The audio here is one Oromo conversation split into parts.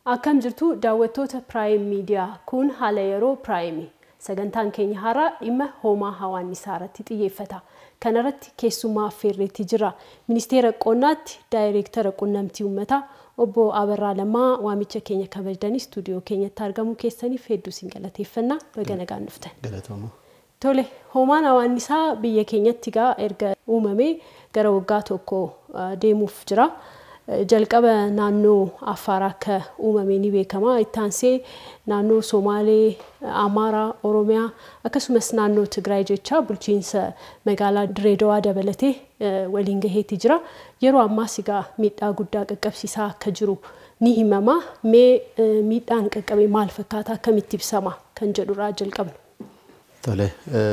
Akkam jirtu daawwattoota Prime Media kun haala yeroo Prime sagantaan keenya haaraa dhimma Hoomaa Hawaannisaa irratti xiyyeeffata. Kana irratti keessummaa affeerreetti jira. Ministeera Qonnaatti Daayireektara Qunnamtii Uummataa obbo Abarraa Lammaa waamicha keenya kabajanii stuudiyoo keenyatti argamu keessaniif hedduu isin galateeffannaa baga nagaan dhuftan. Galatooma. Tole, Hoomaan Hawaannisaa biyya keenyatti erga uumamee gara waggaa tokko deemuuf jira. Jalqaba naannoo Affaar akka uumamee ni beekama. Itti aansee naannoo Somaalee, Amaaraa, Oromiyaa akkasumas naannoo Tigraay jecha bulchiinsa magaalaa Direedawaa dabalatee waliin gaheetti jira. Yeroo ammaas miidhaa guddaa qaqqabsiisaa akka jiru ni himama. Mee miidhaan qaqqabe maal fakkaata, akkamitti ibsama kan jedhurraa jalqabna. Tole,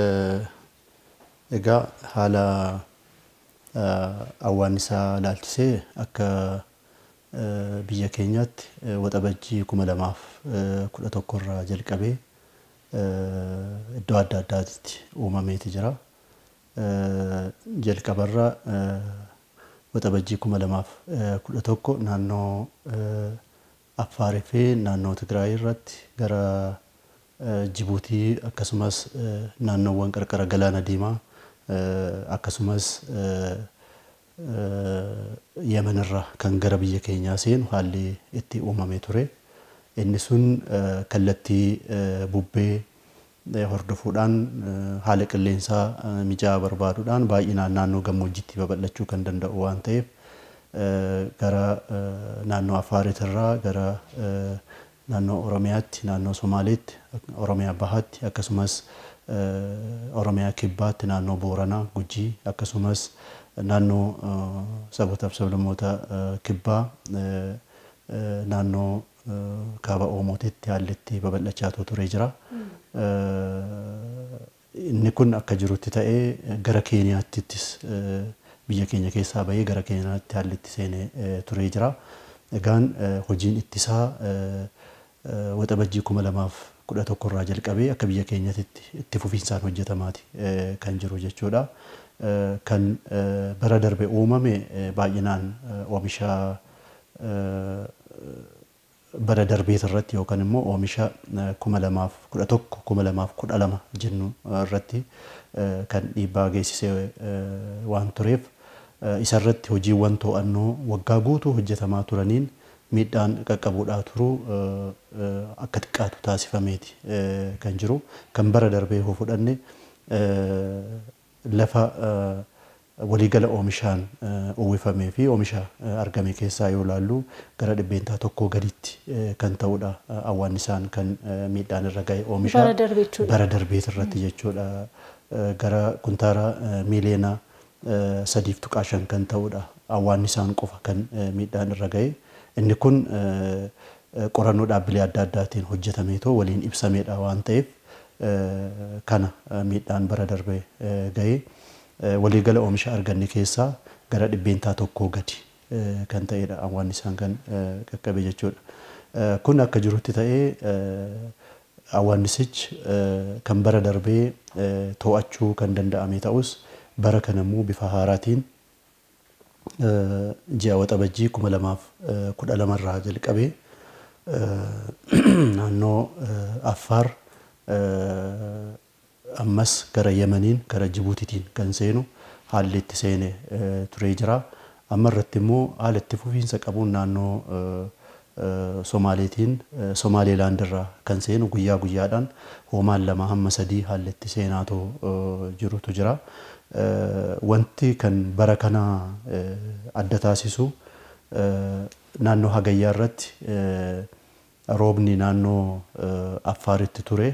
egaa haala Hawaannisaa Ilaalchisee akka biyya keenyaatti waxabajjii 2011 irraa jalqabee iddoo adda addaatti uumameeti jira. Jalqabarra waxabajjii 2011 naannoo Affaarii fi naannoo Tigraay irratti gara Jibuutii akkasumas naannoowwan qarqara Galaana Diimaa akkasumas Yemen irraa kan gara biyya keenyaa seenu haalli itti uumamee ture. Inni sun kallattii bubbee hordofuudhaan haala qilleensaa mijaa'aa barbaaduudhaan baay'inaan naannoo gammoojjiitti babal'achuu kan danda'u waan ta'eef gara naannoo Affaariitirraa gara naannoo Oromiyaatti, naannoo Somaaleetti, Oromiyaa Bahaatti akkasumas Oromiyaa Kibbaatti, naannoo Booranaa, Gujii akkasumas naannoo sabootaaf sablammoota Kibbaa naannoo kaaba Oromootitti haalli itti babal'achaa ture jira. Inni kun akka jirutti ta'ee gara Keeniyaattis biyya keenya keessaa bahee gara Keeniyaatti haalli itti seenee ture jira. Egaan hojiin ittisaa waxabajjii 2011 irraa jalqabee akka biyya keenyaatti itti fufiinsaan hojjetamaati kan jiru jechuudha. Kan bara darbe uumame baay'inaan oomisha bara darbee irratti yookaan immoo oomisha 2011 2012 jennu irratti kan dhiibbaa geessisee waan tureef isa irratti hojiiwwan to'annoo waggaa guutuu hojjetamaa turaniin miidhaan qaqqabuudhaa turu akka xiqqaatu taasifameeti kan jiru. Kan bara darbee hoo fudhanne lafa waliigala oomishaan uwwifamee fi oomisha argame keessaa yoo ilaallu gara 100% gaditti kan ta'udha. Hawaannisaan kan miidhaan irra gahe oomisha bara darbee irratti jechuudha. Gara kuntaara miiliyoona 3.5 kan ta'udha. Hawaannisaan qofa kan miidhaan irra gahe. Inni kun qorannoo dhaabbilee adda addaatiin hojjetameetoo waliin ibsameedha waan ta'eef kana miidhaan bara darbee gahee waliigala oomisha arganne keessaa gara 100% gadi kan ta'edha hawaannisaan kan qaqqabe jechuudha. Kun akka jirutti ta'ee hawaannisichi kan bara darbee to'achuu kan danda'ame ta'us bara kanammoo bifa haaraatiin ji'a waxabajjii 2012 irraa jalqabee naannoo Affaar ammas gara Yemeniin gara Jibuutiitiin kan seenu haalli itti seenee ture jira. Amma irratti immoo haala itti fufiinsa qabuun naannoo Somaaleetiin Somaaliilaand irraa kan seenu guyyaa guyyaadhaan hoomaan 2 hamma 3 haalli itti seenaatoo jirutu jira. Wanti kan bara kana adda taasisu naannoo Hagayyaa irratti roobni naannoo Affaaritti ture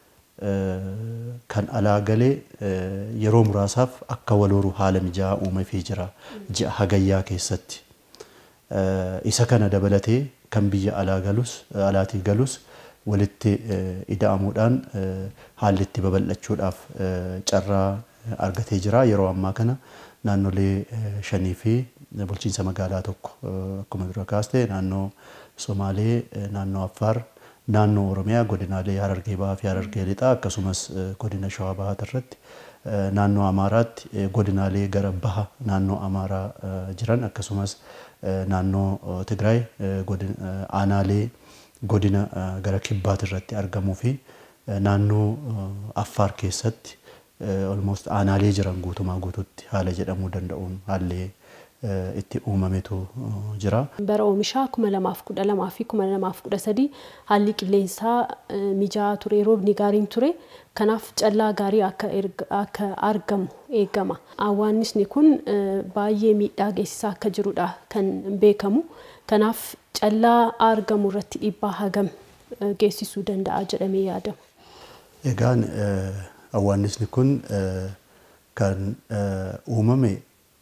kan alaa galee yeroo muraasaaf akka walooru haala mijaa'aa uumamee jira ji'a Hagayyaa keessatti. Isa kana dabalatee kan biyya alaatii galus walitti ida'amuudhaan haalli itti babal'achuudhaaf carraa argatee jira. Yeroo ammaa kana naannolee 5 fi bulchiinsa magaalaa tokko akkuma dura kaaste naannoo Somaalee, naannoo Affaar, naannoo Oromiyaa, godinaalee Harargee Bahaa fi Harargee Lixaa akkasumas godina Shawaa Bahaa irratti naannoo Amaaraatti godinaalee gara baha naannoo Amaaraa jiran akkasumas naannoo Tigraay aanaalee godina gara kibbaat irratti argamuu fi naannoo Affaar keessatti almost aanaalee jiran guutumaa guututti haala jedhamuu danda'uun haalli itti uumametu jira. Bara oomishaa 2012 fi 2013 haalli qilleensaa mijaa'aa ture, roobni gaariin ture. Kanaaf callaa gaarii akka argamu eegama. Hawaannisni kun baay'ee miidhaa geessisaa akka jirudha kan beekamu. Kanaaf callaa argamu irratti dhiibbaa hagam geessisuu danda'a jedhamee yaadama. Egaan hawaannisni kun kan uumame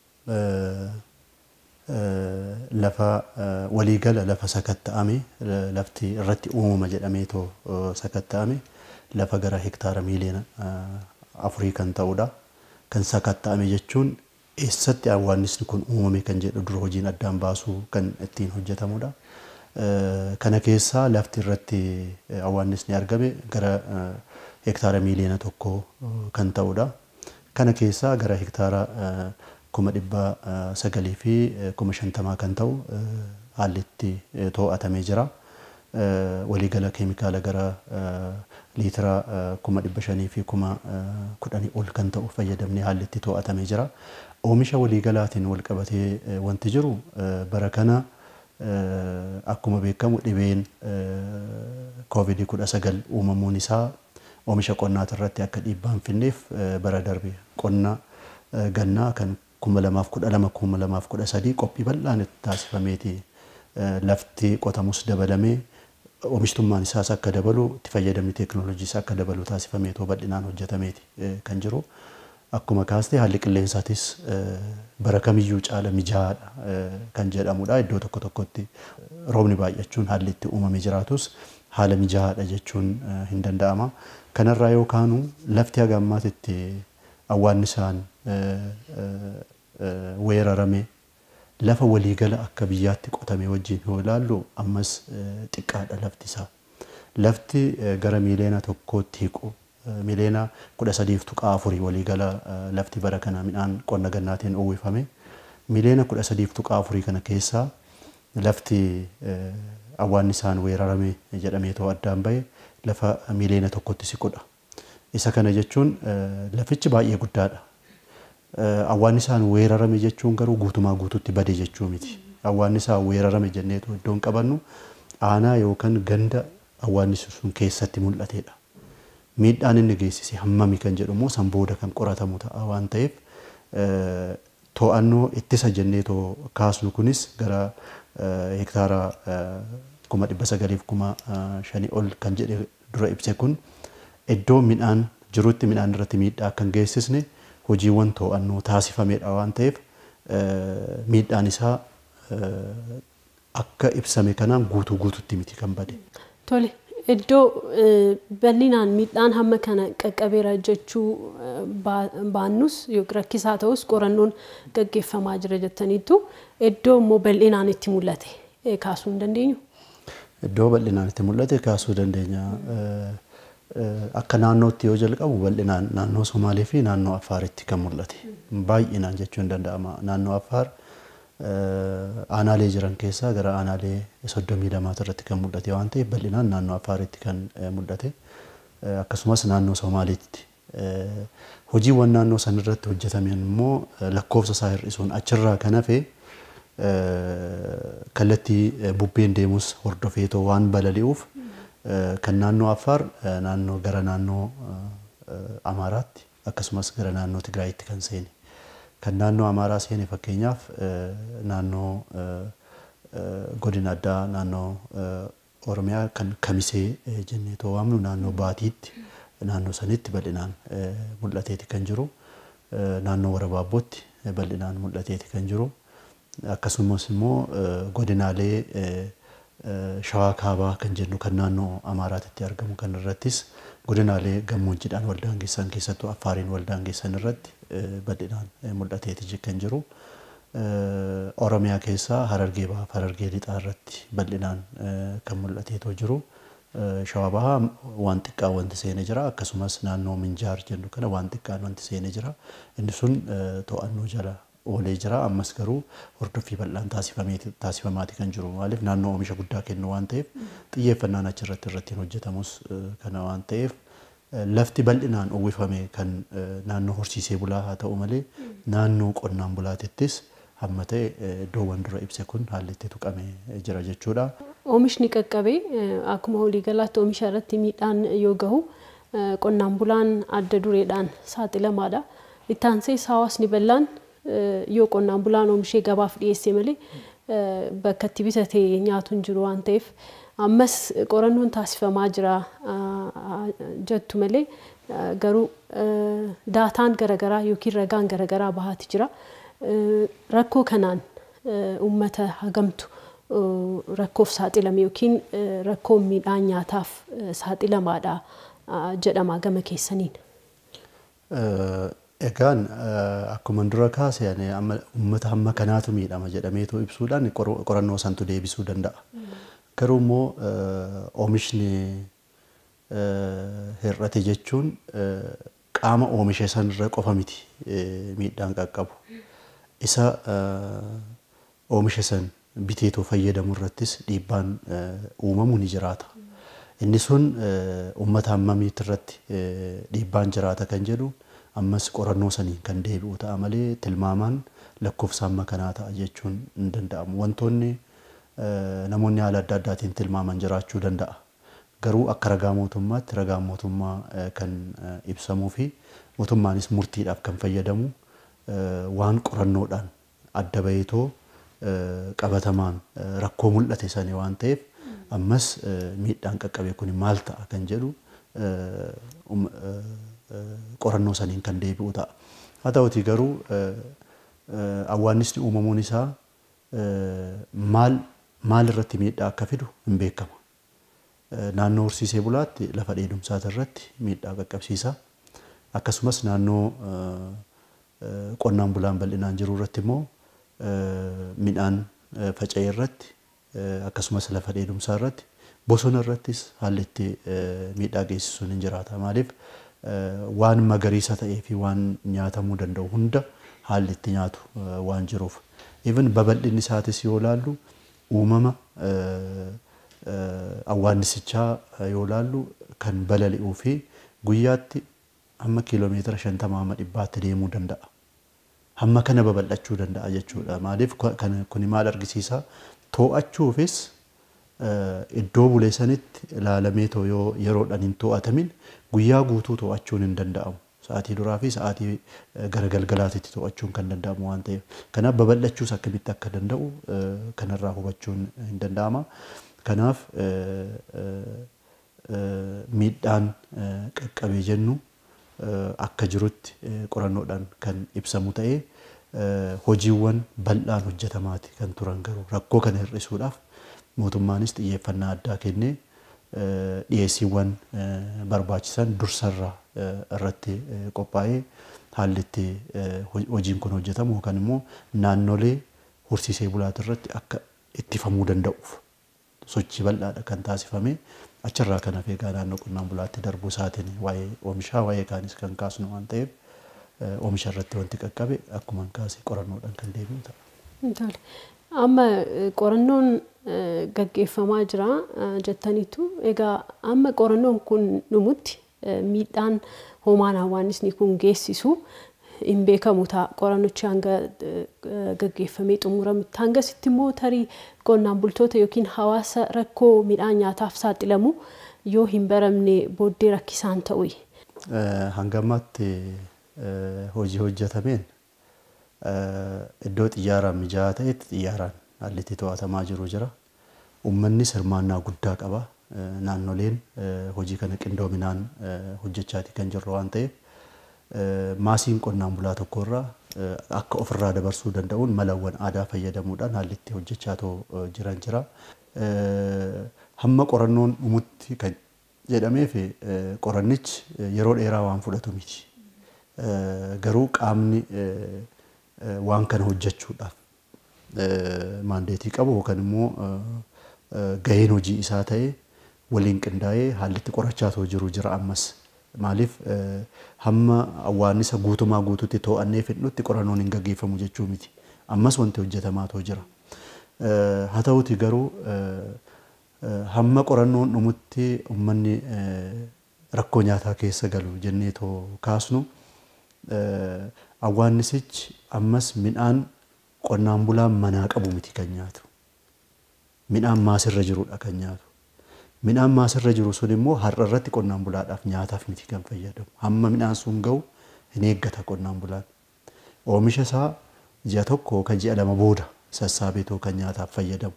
lafa waliigala lafa sakatta'ame lafti irratti uumama jedhamee too sakatta'ame lafa gara hektaara miiliyoona 4 kan ta'udha. Kan sakatta'ame jechuun eessatti hawaannisni kun uumame kan jedhu dura hojiin addaan baasuu kan ittiin hojjetamudha. Kana keessaa lafti irratti hawaannisni argame gara hektaara miiliyoona 1 kan ta'udha. Kana keessaa gara hektaara 900 fi 50 kan ta'u haalli itti to'atamee jira. Waliigala keemikaala gara liitira 500 fi 10,000 ol kan ta'u fayyadamnee haalli itti to'atamee jira. Oomisha waliigalaatiin wal qabatee wanti jiru bara kana akkuma beekamu dhibeen COVID-19 uumamuun isaa oomisha qonnaat irratti akka dhiibbaan finneef bara darbe qonna gannaa kan 2012-2013 qophii bal'aan itti taasifameeti lafti qotamus dabalamee oomishtummaan isaas akka dabalu itti fayyadamni teekinooloojiis akka dabalu taasifamee too bal'inaan hojjetameeti kan jiru. Akkuma kaastee haalli qilleensaatis bara kamiyyuu caala mijaa'aadha kan jedhamudha. Iddoo tokko tokkotti roobni baay'achuun haalli itti uumamee jiraatus haala mijaa'aadha jechuun hin danda'ama. Kanarraa yookaanu lafti haga ammaatitti hawaannisaan weerarame lafa waliigala akka biyyaatti qotame wajjin yoo ilaallu ammas xiqqaadha lafti isaa. Lafti gara miiliyoona 1tti hiqu miiliyoona 13.4 waliigala lafti bara kana midhaan qonna gannaatiin uwwifame. Miiliyoona 13.4 kana keessaa lafti hawaannisaan weerarame jedhamee too addaan bahe lafa miiliyoona 1tti siqudha. Isa kana jechuun lafichi baay'ee guddaadha. Hawaannisaan weerarame jechuun garuu guutumaa guututti bade jechuu miti. Hawaannisaan weerarame jenneetu iddoon qabannu aanaa yookaan ganda hawaannisni sun keessatti mul'atedha. Miidhaan inni geessise hammami kan jedhu immoo san booda kan qoratamu ta'a waan ta'eef to'annoo ittisa jenneetoo kaasnu kunis gara hektaara 900,000 ol kan jedhe dura ibse kun iddoo midhaan jirutti midhaan irratti miidhaa kan geessisne hojiiwwan to'annoo taasifamedha waan ta'eef miidhaan isaa akka ibsame kanaan guutuutti miti kan bade. Tole iddoo bal'inaan miidhaan hamma kana qaqqabeera jechuu baannus yookiin rakkisaa ta'us qorannoon gaggeeffamaa jira jettaniitu iddoo immoo bal'inaan itti mul'ate kaasuu hin dandeenyu. Iddoo bal'inaan itti mul'ate kaasuu dandeenya. Akka naannootti yoo jalqabu bal'inaan naannoo Somaalee fi naannoo Affaaritti kan mul'ate. Baay'inaan jechuun hin danda'ama. Naannoo Affaar aanaalee jiran keessaa gara aanaalee 32 irratti kan mul'ate waan ta'eef bal'inaan naannoo Affaaritti kan mul'ate. Akkasumas naannoo Somaaleetti. Hojiiwwan naannoo san irratti hojjetaman immoo lakkoofsa isaa hir'isuun achirraa kan hafe kallattii bubbeen deemus hordofeetoo waan balali'uuf kan naannoo Affaar naannoo gara naannoo Amaaraatti akkasumas gara naannoo Tigraayitti kan seene. Kan naannoo Amaaraa seene fakkeenyaaf naannoo godina addaa naannoo Oromiyaa kan Kamisee jenneetoo waamnu naannoo Baatiitti naannoo sanitti bal'inaan mul'ateeti kan jiru. Naannoo Warabaabbootti bal'inaan mul'ateeti kan jiru. Akkasumas immoo godinaalee Shawaa Kaabaa kan jennu kan naannoo Amaaraatti argamu kan irrattis godinaalee gammoojjiidhaan waldaangeessan keessattuu Affaariin waldaangeessan irratti bal'inaan mul'ateeti kan jiru. Oromiyaa keessaa Harargee Bahaa Harargee Lixaa irratti bal'inaan kan mul'ateetoo jiru. Shawaa Bahaa waan xiqqaan wanti seenee jira. Akkasumas naannoo Minjaar jennu kana waan xiqqaan wanti seenee jira. Inni sun to'annoo jala oolee jira. Ammas garuu hordoffii bal'aan taasifamaati kan jiru. Maaliif naannoo oomisha guddaa kennu waan ta'eef xiyyeeffannaan achirratti hojjetamus kana waan ta'eef lafti bal'inaan uwwifame kan naannoo horsiisee bulaa haa ta'u malee naannoo qonnaan bulaatittis hamma ta'e iddoowwan dura ibse kun haalli itti tuqamee jira jechuudha. Oomishni qaqqabee akkuma waliigalaatti oomisha irratti miidhaan yoo gahu qonnaan bulaan adda dureedhaan saaxilamaadha. Itti aansees hawaasni bal'aan yoo qonnaan bulaan oomishee gabaaf dhiyeesse malee bakka itti bitatee nyaatu hin jiru waan ta'eef ammas qorannoon taasifamaa jira jettu malee garuu daataan garaagaraa yookiin ragaan garaagaraa bahaati jira. Rakkoo kanaan uummata hagamtu rakkoof saaxilame yookiin rakkoo midhaan nyaataaf saaxilamaadha jedhama gama keessaniin. Egaan akkuma dura kaase uummata hamma kanaatu miidhama jedhameetu ibsuudhaan qorannoo santu deebisuu danda'a. Garuu immoo oomishni hir'ate jechuun qaama oomisha sanarra qofa miti miidhaan qaqqabu. Isa oomisha san biteetoo fayyadamu irrattis dhiibbaan uumamu ni jiraata. Inni sun uummata hammamiitti irratti dhiibbaan jiraata kan jedhu ammas qorannoo saniin kan deebi'u ta'a malee tilmaamaan lakkoofsa amma kanaa ta'a jechuun hin danda'amu. Wantoonni namoonni haala adda addaatiin tilmaaman jiraachuu danda'a. Garuu akka ragaa mootummaatti ragaa mootummaa kan ibsamuu fi mootummaanis murtiidhaaf kan fayyadamu waan qorannoodhaan adda baheetoo qabatamaan rakkoo mul'ate sanii waan ta'eef ammas miidhaan qaqqabe kun maal ta'a kan jedhu qorannoo saniin kan deebi'u ta'a. Haa ta'utii garuu hawaannisni uumamuun isaa maal irratti miidhaa akka fidu hin beekama. Naannoo horsiisee bulaatti lafa dheedumsaa irratti miidhaa qaqqabsiisa. Akkasumas naannoo qonnaan bulaan bal'inaan jiru irratti immoo midhaan faca'ee irratti akkasumas lafa dheedumsaa irratti bosona irrattis haalli itti miidhaa geessisuun hin jiraata. Maaliif waan magariisa ta'ee fi waan nyaatamuu danda'u hunda haalli itti nyaatu waan jiruuf. Even babal'inni isaatis yoo ilaallu uumama hawaannisichaa yoo ilaallu kan balali'uu fi guyyaatti hamma kiiloomeetira 50 hamma 100tti deemuu danda'a. Hamma kana babal'achuu danda'a jechuudha. Maaliif kun maal argisiisa? To'achuufis iddoo bulee sanitti ilaalamee yoo yeroodhaan hin to'atamin guyyaa guutuu to'achuun hin danda'amu. Sa'aatii duraa fi sa'aatii gara galgalaatitti to'achuun kan danda'amu waan ta'eef. Kanaaf babal'achuus akkamitti akka danda'u kanarraa hubachuun hin danda'ama. Kanaaf miidhaan qaqqabee jennu akka jirutti qorannoodhaan kan ibsamu ta'ee hojiiwwan bal'aan hojjetamaati kan turan garuu rakkoo kana hir'isuudhaaf mootummaanis xiyyeeffannaa addaa kennee dhiyeessiiwwan barbaachisan dursarraa irratti qophaa'ee haalli itti hojiin kun hojjetamu yookaan immoo naannolee horsiisee bulaati irratti akka ittifamuu danda'uuf sochii bal'aadha kan taasifame. Achirraa kana feegaa naannoo qonnaan bulaatti darbuu isaatiin waa'ee oomishaa waa'ee kaanis kan kaasnu waan ta'eef oomisha irratti wanti qaqqabe akkuma kaasee qorannoodhaan kan deebi'u ta'a. Amma qorannoon gaggeeffamaa jira jettaniitu egaa amma qorannoon kun dhumutti miidhaan hoomaan hawaannisni kun geessisu hin beekamu ta'a. Qorannochi hanga gaggeeffamee xumuramutti hangasitti immoo tarii qonnaan bultoota yookiin hawaasa rakkoo midhaan nyaataaf saaxilamu yoo hin baramne booddee rakkisaan ta'u. Hangamatti hojii hojjetameen iddoo xiyyaaraan mijaa'aa ta'etti xiyyaaraan haalli itti to'atamaa jiru jira. Uummannis hirmaannaa guddaa qaba. Naannoleen hojii kana qindoominaan hojjechaati kan jirru waan ta'eef maasiin qonnaan bulaa tokkorraa akka ofirraa dabarsuu danda'uun malawwan aadaa fayyadamuudhaan haalli itti hojjechaa jiran jira. Hamma qorannoon dhumutti kan jedhameef qorannichi yeroo dheeraa waan fudhatu miti. Garuu qaamni waan kana hojjechuudhaaf maandeetii qabu yookaan immoo gaheen hojii isaa ta'ee waliin qindaa'ee haalli itti qorachaa jiru jira ammas maaliif hamma hawaannisa guutumaa guututti to'annee fidnutti qorannoon hin gaggeeffamu jechuu miti. Ammas wanti hojjetamaa jira. Haa ta'uti garuu hamma qorannoon dhumutti uummanni rakkoo nyaataa keessa galu jennee too kaasnu hawaannisichi ammas midhaan qonnaan bulaan manaa qabu miti kan nyaatu. Midhaan maasirra jirudha kan nyaatu. Midhaan maasirra jiru sun immoo har'a irratti qonnaan bulaadhaaf nyaataaf miti kan fayyadamu. Hamma midhaan sun ga'u hin eeggata qonnaan bulaan. Oomisha isaa ji'a tokko kan ji'a lama booda sassaabeetoo kan nyaataaf fayyadamu.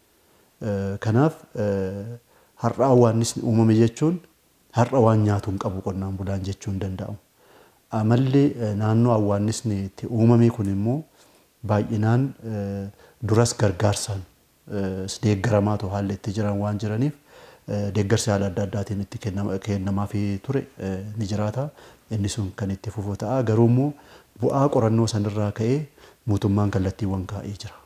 Kanaaf har'a hawaannisni uumame jechuun har'a waan nyaatu hin qabu qonnaan bulaan jechuun danda'amu. Amalli naannoo hawaannisni itti uumame kun immoo baay'inaan duras gargaarsaan deeggaramaa too haalli itti jiran waan jiraniif deeggarsi haala adda addaatiin itti kennamaa fi ture ni jiraata. Inni sun kan itti fufu ta'a. Garuu immoo bu'aa qorannoo sanirraa ka'ee mootummaan kallattiiwwan kaa'ee jira.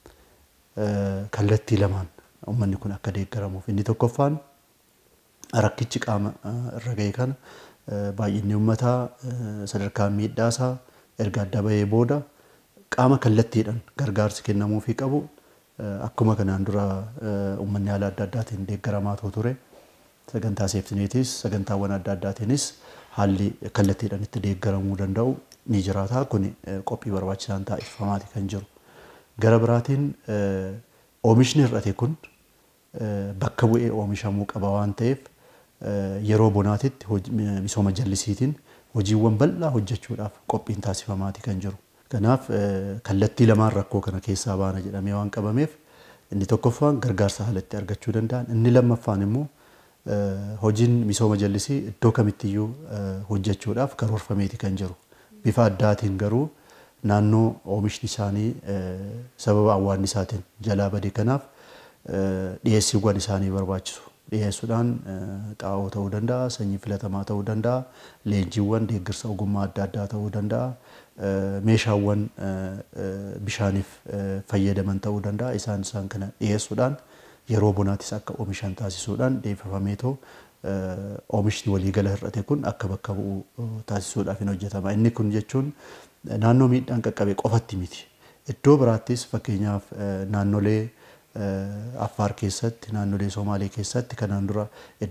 Kallattii lamaan uummanni kun akka deeggaramuuf. Inni tokkoffaan rakkichi qaama irra ga'e kana baay'inni uummataa sadarkaa miidhaasaa erga adda bahee booda qaama kallattiidhaan gargaarsi kennamuufii qabu akkuma kanaan dura uummanni haala adda addaatiin deeggaramaa ture. Sagantaa seeftineetis sagantaawwan adda addaatiinis haalli kallattiidhaan itti deeggaramuu danda'u ni jiraata. Kun qophii barbaachisaan taasifamaati kan jiru. Gara biraatiin oomishni hir'ate kun bakka bu'ee oomishamuu qaba waan ta'eef yeroo bonaatitti misooma jallisiitiin hojiiwwan bal'aa hojjechuudhaaf qophiin taasifamaati kan jiru. Kanaaf kallattii lamaan rakkoo kana keessaa baana jedhamee waan qabameef inni tokkoffaan gargaarsa haalatti argachuu danda'an. Inni lammaffaan immoo hojiin misooma jallisii iddoo kamittiyyuu hojjechuudhaaf karoorfameeti kan jiru. Bifa addaatiin garuu naannoo oomishni isaanii sababa hawaannisaatiin jalaa bade kanaaf dhiyeessiiwwan isaanii barbaachisu. Dhiyeessuudhaan xaa'oo ta'uu danda'a, sanyii filatamaa ta'uu danda'a, leenjiiwwan deeggarsa ogummaa adda addaa ta'uu danda'a, meeshaawwan bishaaniif fayyadaman ta'uu danda'a. Isaan kana dhiyeessuudhaan yeroo bonaattis akka oomishan taasisuudhaan deebifameetoo oomishni waliigala hir'ate kun akka bakka bu'u taasisuudhaaf hin hojjetama. Inni kun jechuun naannoo miidhaan qaqqabe qofatti miti. Iddoo biraattis fakkeenyaaf naannolee Affaar keessatti, naannolee Somaalee keessatti kanaan dura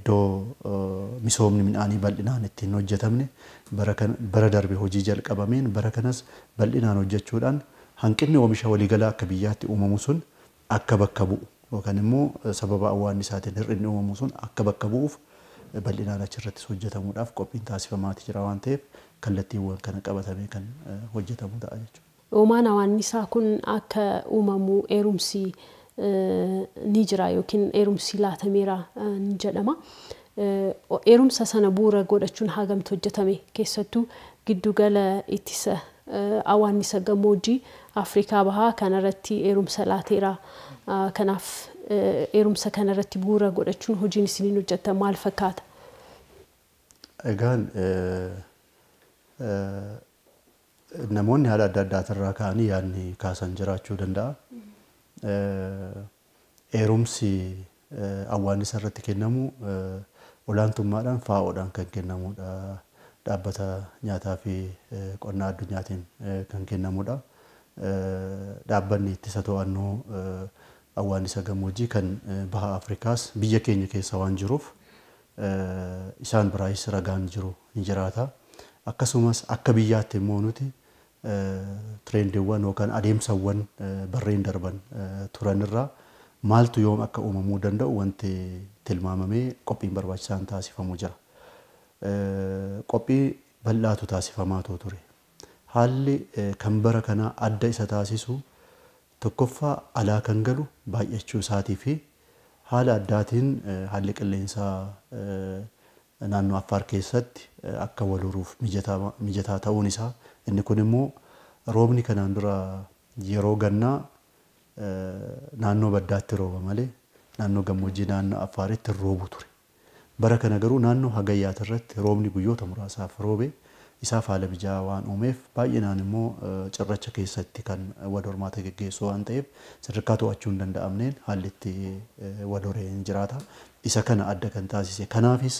iddoo misoomni midhaanii bal'inaan ittiin hojjetamne bara darbe hojii jalqabameen bara kanas bal'inaan hojjechuudhaan hanqinni oomisha waliigalaa akka biyyaatti uumamu sun akka bakka bu'u yookaan immoo sababa hawaannisaatiin hir'inni uumamu sun akka bakka bu'uuf bal'inaan achirrattis hojjetamuudhaaf qophiin taasifamaati jira waan ta'eef kallattiiwwan kana qabatamee kan hojjetamu ta'a jechuudha. Hoomaan hawaannisaa kun akka uumamu eerumsi ni jira yookiin eerumsi laatameera ni jedhama. Eerumsa sana bu'uura godhachuun hagamtu hojjetame keessattuu giddugala ittisa hawaannisa gammoojjii Afrikaa bahaa kanarratti eerumsa laateera. Kanaaf eerumsa kanarratti bu'uura godhachuun hojiin isiniin hojjettan maal fakkaata? Egaan namoonni haala adda addaatirraa ka'anii yaadni kaasan jiraachuu danda'a. Eerumsi hawaannisa irratti kennamu olaantummaadhaan FAO'dhaan kan kennamudha. Dhaabbata nyaataa fi qonnaa addunyaatiin kan kennamudha. Dhaabbanni ittisa to'annoo hawaannisa gammoojjii kan baha Afrikaas biyya keenya keessa waan jiruuf isaan biraayis ragaan jiru ni jiraata. Akkasumas akka biyyaatti immoo nuti tirendiiwwan yookaan adeemsawwan barreen darban turanirraa maaltu yoom akka uumamuu danda'u wanti tilmaamamee qophiin barbaachisaan taasifamu jira. Qophii bal'aatu taasifamaa ture. Haalli kan bara kanaa adda isa taasisu tokkoffaa alaa kan galu baay'achuu isaatii fi haala addaatiin haalli qilleensaa naannoo Affaar keessatti akka wal horuuf mijataa ta'uun isaa. Inni kun immoo roobni kanaan dura yeroo gannaa naannoo baddaatti rooba malee naannoo gammoojjii naannoo Affaaritti roobu ture. Bara kana garuu naannoo Hagayyaat irratti roobni guyyoota muraasaaf roobe isaaf haala mijaa'aa waan uumeef baay'inaan immoo cirracha keessatti kan wal hormaata geggeessu waan ta'eef sadarkaa to'achuu hin danda'amneen haalli itti wal horeen jiraata. Isa kana adda kan taasise. Kanaafis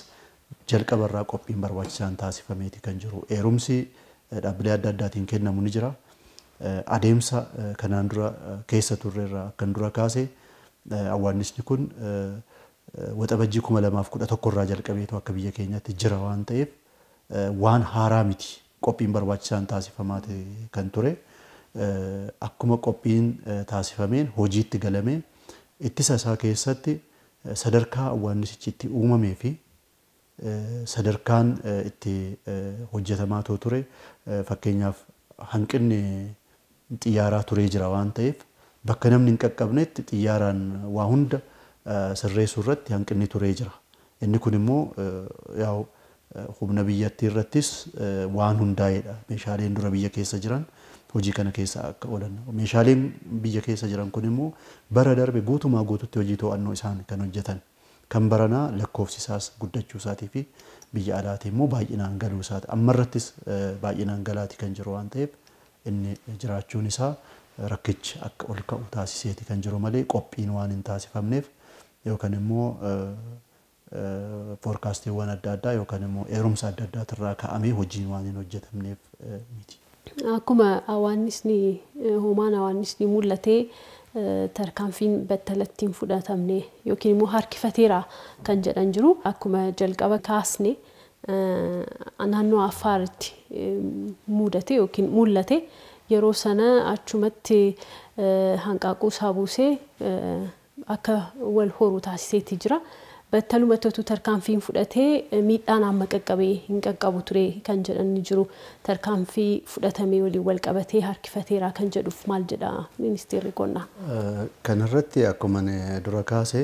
jalqabarraa qophiin barbaachisaan taasifameeti kan jiru. Heerumsi dhaabbilee adda addaatiin kennamu ni jira. Adeemsa kanaan dura keessa turreerraa kan dura kaase hawaannisni kun waxabajjii 2011 irraa jalqabeetu akka biyya keenyatti jira waan ta'eef waan haaraa miti. Qophiin barbaachisaan taasifamaa kan ture. Akkuma qophiin taasifameen hojiitti galamee ittisa isaa keessatti sadarkaa hawaannisichi itti uumamee fi sadarkaan itti hojjetamaa ture fakkeenyaaf hanqinni xiyyaaraa turee jira waan ta'eef bakka namni hin qaqqabnetti xiyyaaraan waa hunda sirreessuu irratti hanqinni turee jira. Inni kun immoo yaa'u humna biyyattii irrattis waan hundaa'edha. Meeshaaleen dura biyya keessa jiran hojii kana keessa akka oolan. Meeshaaleen biyya keessa jiran kun immoo bara darbe guutumaa guututti hojii to'annoo isaan kan hojjetan. Kan baranaa lakkoofsi isaas guddachuu isaatii fi biyya alaatii immoo baay'inaan galuu isaati. Amma irrattis baay'inaan galaati kan jiru waan ta'eef inni jiraachuun isaa rakkichi akka ol ka'u taasiseeti kan jiru malee qophiin waan hin taasifamneef yookaan immoo foorkaastiiwwan adda addaa yookaan immoo heerumsa adda addaatirraa ka'amee hojiin waan hin hojjetamneef miti. Akkuma hawaannisni hoomaan hawaannisni mul'atee tarkaanfiin battalattiin fudhatamne yookiin immoo harkifateera kan jedhan jiru. Akkuma jalqaba kaasne naannoo Affaaritti mudate yookiin mul'ate yeroo sana achumatti hanqaaquu isaa buusee akka wal horuu taasiseeti jira. Battalumatti tarkaanfiin fudhatee miidhaan amma qaqqabee hin qaqqabu ture kan jedhan jiru. Tarkaanfii fudhatamee waliin wal qabatee harkifateera kan jedhuuf maal jedha Ministeerri Qonnaa? Kanarratti akkuma dura kaase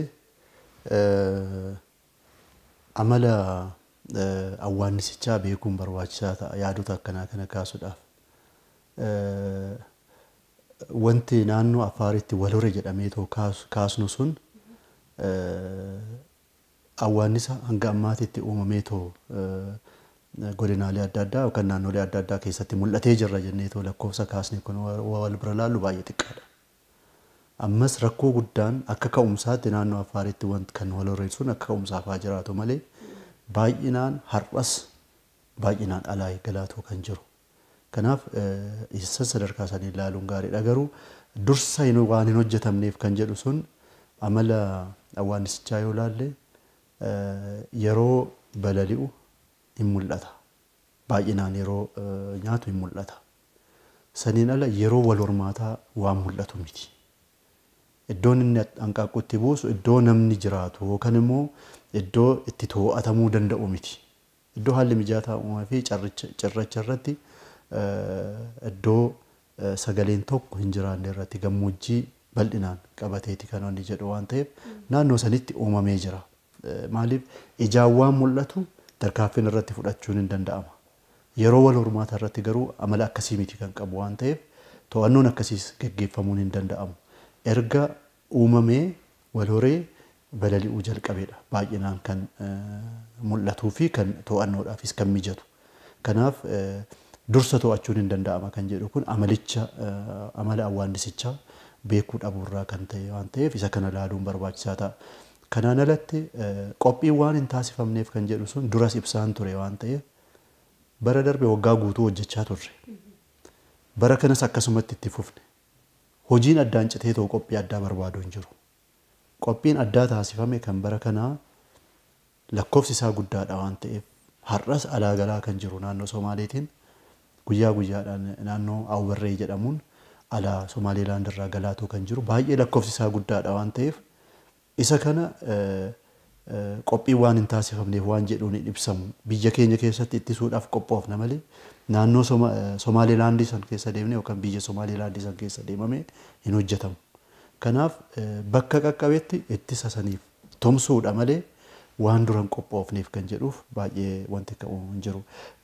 amala hawaannisichaa beekuun barbaachisaa ta'a yaadota akkanaa kana kaasuudhaaf. Wanti naannoo Affaaritti wal hore jedhamee kaasnu sun hawaannisa hanga ammaatitti uumamee godinaalee adda addaa yookaan naannolee adda addaa keessatti mul'atee jirra jennee lakkoofsa kaasne kun wal bira laallu baay'ee xiqqaadha. Ammas rakkoo guddaan akka ka'umsaatti naannoo Affaaritti wanti kan wal horee sun akka ka'umsaaf haa jiraatu malee baay'inaan har'as baay'inaan alaa eegalaatu kan jiru. Kanaaf isa sadarkaa isaanii ilaaluun gaariidha. Garuu dursa waan hin hojjetamneef kan jedhu sun amala hawaannisichaa yoo ilaalle yeroo balali'u hin mul'ata. Baay'inaan yeroo nyaatu hin mul'ata. Saniin ala yeroo wal hormaataa waan mul'atu miti. Iddoon inni hanqaaquutti buusu iddoo namni jiraatu yookaan immoo iddoo itti to'atamuu danda'u miti. Iddoo haalli mijataa uumaa fi cirracha irratti iddoo sagaleen tokko hin jiraanne irratti gammoojjii bal'inaan qabateeti kan inni jedhu waan ta'eef naannoo sanitti uumamee jira. Maaliif ijaan waan mul'atu tarkaanfiin irratti fudhachuun hin danda'ama. Yeroo wal hormaataa irratti garuu amala akkasii miti kan qabu waan ta'eef to'annoon akkasiis gaggeeffamuun hin danda'amu. Erga uumamee wal horee balali'uu jalqabeedha. Baay'inaan kan mul'atuu fi kan to'annoodhaafis kan mijatu. Kanaaf dursa to'achuun hin danda'ama kan jedhu kun amala hawaannisichaa beekuu dhabuurraa kan ta'e waan ta'eef isa kana ilaaluun barbaachisaa ta'a. Kanaan alatti qophiin waan hin taasifamneef kan jedhu sun duras ibsaan ture waan ta'eef bara darbe waggaa guutuu hojjechaa turre. Bara kanas akkasumatti itti fufne. Hojiin addaan citee ta'u qophii addaa barbaadu hin jiru. Qophiin addaa taasifame kan bara kanaa lakkoofsi isaa guddaadha waan ta'eef har'as alaa galaa kan jiru naannoo Somaaleetiin guyyaa guyyaadhaan naannoo Abarraa jedhamuun alaa Somaaliilaand irraa galaatu kan jiru baay'ee lakkoofsi isaa guddaadha waan ta'eef isa kana qophii waan hin taasifamneef waan jedhuun hin ibsamu. Biyya keenya keessatti ittisuudhaaf qophoofna malee naannoo Somaaliilaandii san keessa deemnee yookaan biyya Somaaliilaandii san keessa deemamee hin hojjetamu. Kanaaf bakka qaqqabetti ittisa saniif tumsuudha malee waan duran qophoofneef kan jedhuuf baay'ee wanti ka'u hin jiru.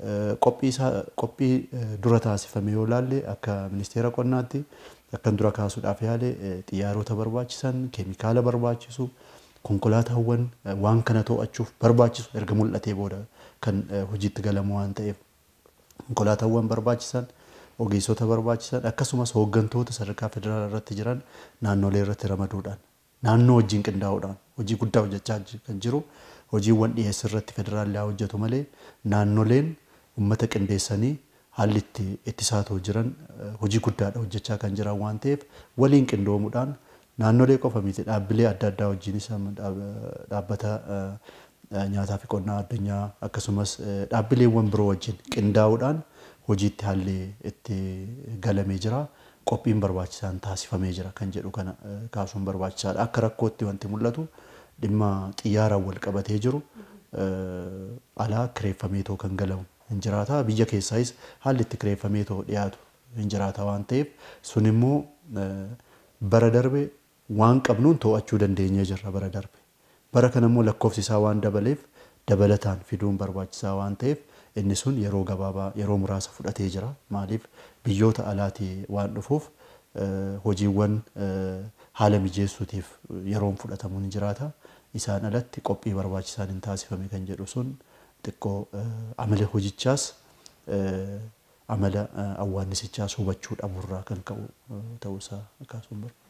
Qophii dura taasifame yoo ilaalle akka Ministeera Qonnaatti akkan dura kaasuudhaaf yaale xiyyaarota barbaachisan, keemikaala barbaachisu, konkolaataawwan waan kana to'achuuf barbaachisu erga mul'atee booda kan hojiitti galamu waan ta'eef konkolaataawwan barbaachisan, ogeessota barbaachisan akkasumas hooggantoota sadarkaa federaalaa irratti jiran naannolee irratti ramaduudhaan naannoo wajjin qindaa'uudhaan hojii guddaa hojjechaa kan jiru hojiiwwan dhiyeessirratti federaalaa hojjetu malee naannoleen uummata qindeessanii haalli itti saatoo jiran hojii guddaadha hojjechaa kan jiran waan ta'eef waliin qindoomuudhaan naannolee qofa miti dhaabbilee adda addaa wajjinis dhaabbata nyaataa fi qonnaa addunyaa akkasumas dhaabbileewwan biroo wajjin qindaa'uudhaan hojiitti haalli itti galamee jira. Qophiin barbaachisaan taasifamee jira kan jedhu kana kaasuun barbaachisaadha. Akka rakkootti wanti mul'atu dhimma xiyyaaraan wal qabatee jiru alaa kireeffameetoo kan galamu hin jiraata. Biyya keessaayis haalli itti kireeffameetoo dhiyaatu hin jiraata waan ta'eef sun immoo bara darbe waan qabnuun to'achuu dandeenyee jirra bara darbe. Bara kana immoo lakkoofsi isaa waan dabaleef dabalataan fiduun barbaachisaa waan ta'eef inni sun yeroo gabaabaa yeroo muraasa fudhatee jira. Maaliif biyyoota alaatii waan dhufuuf hojiiwwan haala mijeessuutiif yeroon fudhatamuun hin jiraata. Isaan alatti qophii barbaachisaan hin taasifame kan jedhu sun xiqqoo amala hojichaas amala awwaannisichaas hubachuu dhabuurraa kan ka'u ta'uusaa kaasuun barbaachisa.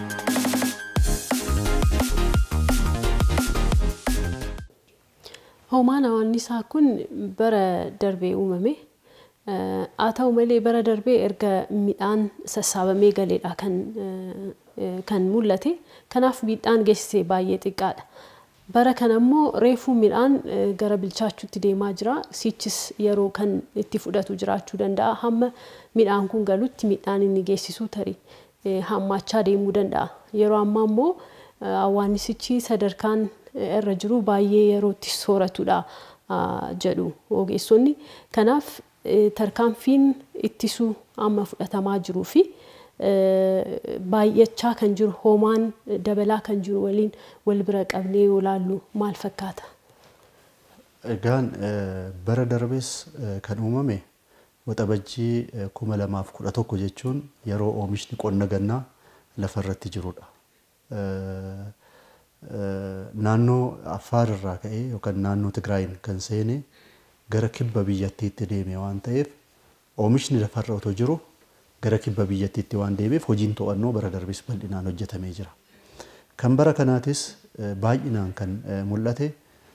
Hoomaan Hawaannisaa kun bara darbee uumame. Haa ta'u malee bara darbee erga midhaan sassaabamee galeedha kan mul'ate. Kanaaf miidhaan geessisee baay'ee xiqqaadha. Bara kana immoo reefuu midhaan gara bilchaachuutti deemaa jira. Sichis yeroo kan itti fudhatu jiraachuu danda'a. Hamma midhaan kun galutti midhaan inni geessisu tarii hammaachaa deemuu danda'a. Yeroo ammaa immoo hawaannisichi sadarkaan irra jiru baay'ee yerootti sooratudha jedhu ogeessonni. Kanaaf tarkaanfiin ittisuu amma fudhatamaa jiruu fi baay'achaa kan jiru hoomaan dabalaa kan jiru waliin wal bira qabnee yoo ilaallu maal fakkaata? Egaan bara darbees kan uumame waxabajjii 2011 jechuun yeroo oomishni qonna gannaa lafarratti jirudha. Naannoo Affaar irraa ka'ee yookaan naannoo Tigraayin kan seene gara kibba biyyattiitti deeme waan ta'eef oomishni lafarra otoo jiru gara kibba biyyattiitti waan deemeef hojiin to'annoo bara darbis bal'inaan hojjetamee jira. Kan bara kanaatis baay'inaan kan mul'ate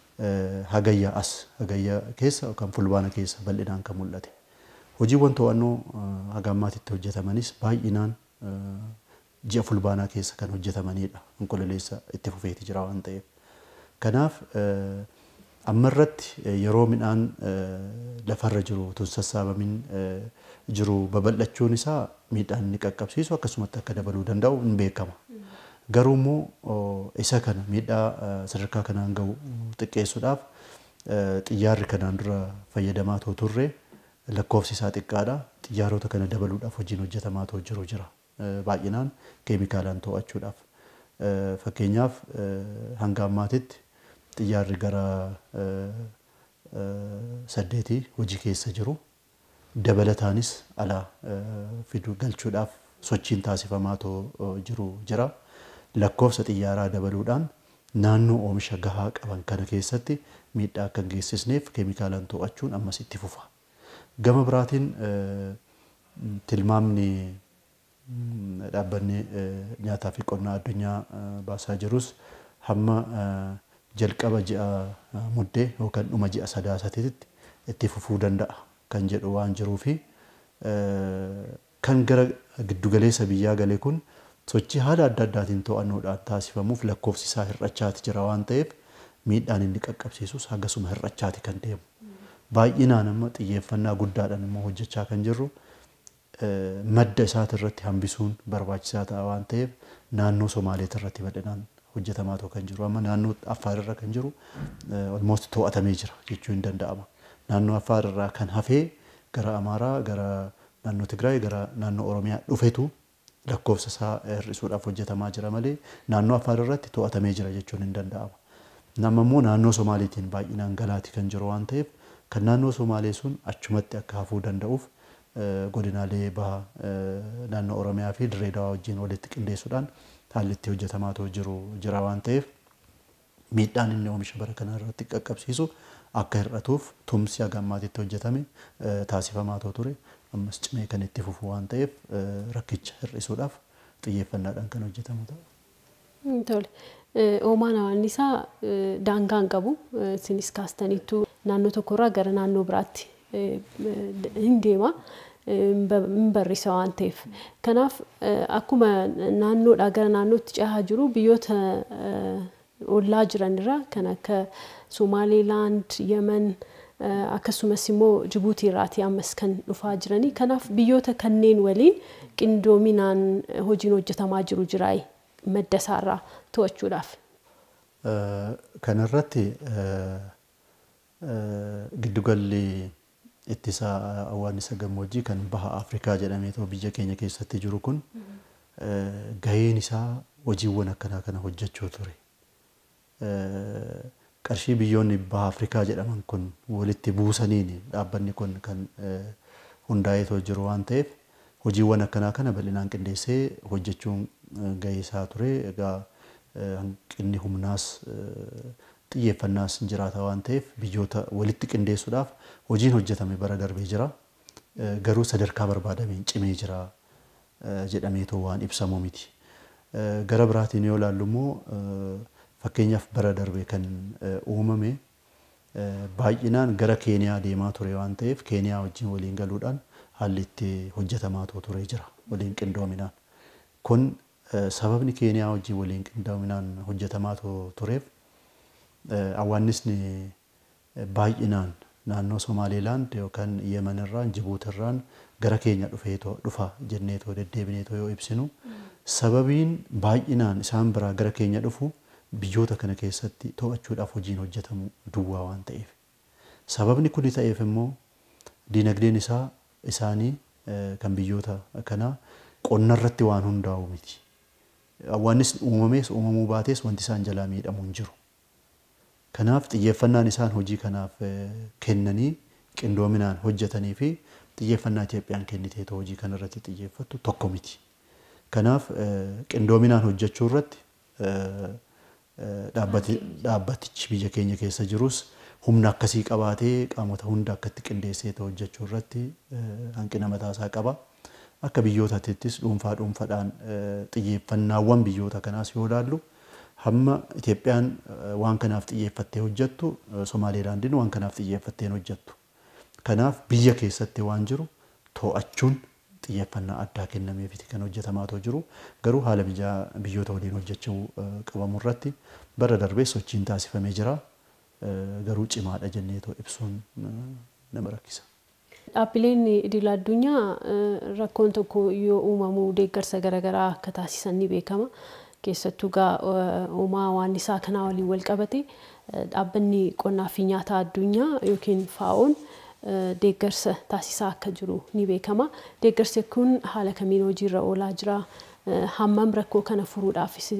hagayya keessa yookaan fulbaana keessa bal'inaan kan mul'ate. Hojiiwwan to'annoo haga ammaatitti hojjetamanis baay'inaan ji'a fulbaanaa keessa kan hojjetamanidha. Onkololeessa itti fufeeti jira waan ta'eef. Kanaaf ammarratti yeroo midhaan lafarra jiru tun sassaabamin jiru babal'achuun isaa miidhaan inni qaqqabsiisu akkasumatti akka dabaluu danda'u hin beekama. Garuu immoo isa kana miidhaa sadarkaa kanaan gahu xiqqeessuudhaaf xiyyaarri kanaan dura fayyadamaa turre lakkoofsi isaa xiqqaadha. Xiyyaarota kana dabaluudhaaf hojiin hojjetamaa jiru jira. Baay'inaan keemikaalaan to'achuudhaaf. Fakkeenyaaf hanga ammaatitti xiyyaarri gara 8 hojii keessa jiru. Dabalataanis alaa fiduu galchuudhaaf sochiin taasifamaa jiru jira. Lakkoofsa xiyyaaraa dabaluudhaan naannoo oomisha gahaa qaban kana keessatti miidhaa akka hin geessisneef keemikaalaan to'achuun ammas itti fufa. Gama biraatiin tilmaamni dhaabbanni nyaataa fi qonnaa addunyaa baasaa jirus hamma jalqaba ji'a muddee yookaan dhuma ji'a sadaasaatiitti itti fufuu danda'a kan jedhu waan jiruufi kan gara giddugaleessa biyyaa galee kun sochii haala adda addaatiin to'annoodhaan taasifamuuf lakkoofsi isaa hir'achaati jira waan ta'eef miidhaan inni qaqqabsiisus hagasuma hir'achaati kan deemu. Baay'inaan amma xiyyeeffannaa guddaadhaan immoo hojjechaa kan jirru madda isaati irratti hambisuun barbaachisaa ta'a waan ta'eef naannoo Somaaleetii irratti bal'inaan hojjetamaa kan jiru. Amma naannoo Affaar irra kan jiru almost to'atamee jira jechuun hin danda'ama. Naannoo Affaar irraa kan hafee gara Amaaraa gara naannoo Tigraay gara naannoo Oromiyaa dhufetu lakkoofsa isaa hir'isuudhaaf hojjetamaa jira malee naannoo Affaar irratti to'atamee jira jechuun hin danda'ama. Nama immoo naannoo Somaaleetiin baay'inaan galaati kan jiru waan ta'eef kan naannoo Somaalee sun achumatti akka hafuu danda'uuf godinaalee baha naannoo Oromiyaa fi Dirree Dawaa wajjin walitti qindeessuudhaan haalli itti hojjetamaa jira waan ta'eef miidhaan inni oomisha bara kana irratti qaqqabsiisu akka hir'atuuf tumsi haga ammaatitti hojjetame taasifamaa ture ammas cimee kan itti fufu waan ta'eef rakkicha hir'isuudhaaf xiyyeeffannaadhaan kan hojjetamu ta'a. Tole. Hoomaan Hawaannisaa daangaan qabu isinis kaastaniitu naannoo tokkorraa gara naannoo biraatti hin deema. Barreessa waan ta'eef kanaaf akkuma naannoodhaa gara naannootti cehaa jiru biyyoota ollaa jiranirraa kan akka Somaaliilaand, Yemen akkasumas immoo Jibuutii irraatii ammas kan dhufaa jiranii kanaaf biyyoota kanneen waliin qindoominaan hojiin hojjetamaa jiru jiraay madda isaarraa to'achuudhaaf. Kanarratti giddugalli ittisa hawaannisa gammoojjii kan baha Afrikaa jedhamee ta'u biyya keenya keessatti jiru kun gaheen isaa hojiiwwan akkanaa kana hojjechuu ture. Qarshii biyyoonni baha Afrikaa jedhaman kun walitti buusaniin dhaabbanni kun kan hundaa'ee jiru waan ta'eef hojiiwwan akkanaa kana bal'inaan qindeessee hojjechuun gahee isaa ture. Egaa hanqinni humnaas xiyyeeffannaas jiraata waan ta'eef biyyoota walitti qindeessuudhaaf hojiin hojjetame bara darbee jira. Garuu sadarkaa barbaadameen cimee jira jedhameetoo waan ibsamu miti. Gara biraatiin yoo ilaallu immoo fakkeenyaaf bara darbee kan uumame baay'inaan gara Keeniyaa deemaa ture waan ta'eef Keeniyaa wajjin waliin galuudhaan haalli itti hojjetamaa ture jira waliin qindoominaan. Kun sababni Keeniyaa wajjin waliin qindoominaan hojjetamaa tureef hawaannisni baay'inaan naannoo Somaaliilaand yookaan Yemen irraa Jibuutii irraa gara keenya dhufa jenneetoo deddeebineetoo yoo ibsinu sababiin baay'inaan isaan biraa gara keenya dhufu biyyoota kana keessatti to'achuudhaaf hojiin hojjetamu duwwaa waan ta'eef. Sababni kun ta'eef immoo dinagdeen isaanii kan biyyoota kanaa qonna irratti waan hundaa'u miti. Hawaannisni uumamees uumamuu baatees wanti isaan jalaa miidhamu hin jiru. Kanaaf xiyyeeffannaan isaan hojii kanaaf kennanii qindoominaan hojjetanii fi xiyyeeffannaa Itoophiyaan kennitee hojii kana irratti xiyyeeffattu tokko miti. Kanaaf qindoominaan hojjechuu irratti dhaabbatichi biyya keenya keessa jirus humna akkasii qabaatee qaamota hunda akkatti qindeessee hojjechuu irratti hanqina mataasaa qaba. Akka biyyootaattis dhuunfaadhaan xiyyeeffannaawwan biyyoota kanaas yoo ilaallu hamma Itoophiyaan waan kanaaf xiyyeeffattee hojjettu Somaaliilaandiin waan kanaaf xiyyeeffattee hojjettu. Kanaaf biyya keessatti waan jiru to'achuun xiyyeeffannaa addaa kennameefiti kan hojjetamaa jiru. Garuu haala biyyoota waliin hojjechuu qabamu irratti bara darbee sochiin taasifamee jira. Garuu cimaadha jenneetoo ibsuun nama rakkisa. Dhaabbileen idil addunyaa rakkoon tokko yoo uumamu deeggarsa garaagaraa akka taasisan ni beekama. Keessattuu Hoomaa Hawaannisaa kanaa waliin wal qabate dhaabbanni qonnaa fi nyaata addunyaa yookiin FAO'n deeggarsa taasisaa akka jiru ni beekama. Deeggarsi kun haala kamiin hojiirra oolaa jira? Hammam rakkoo kana furuudhaafis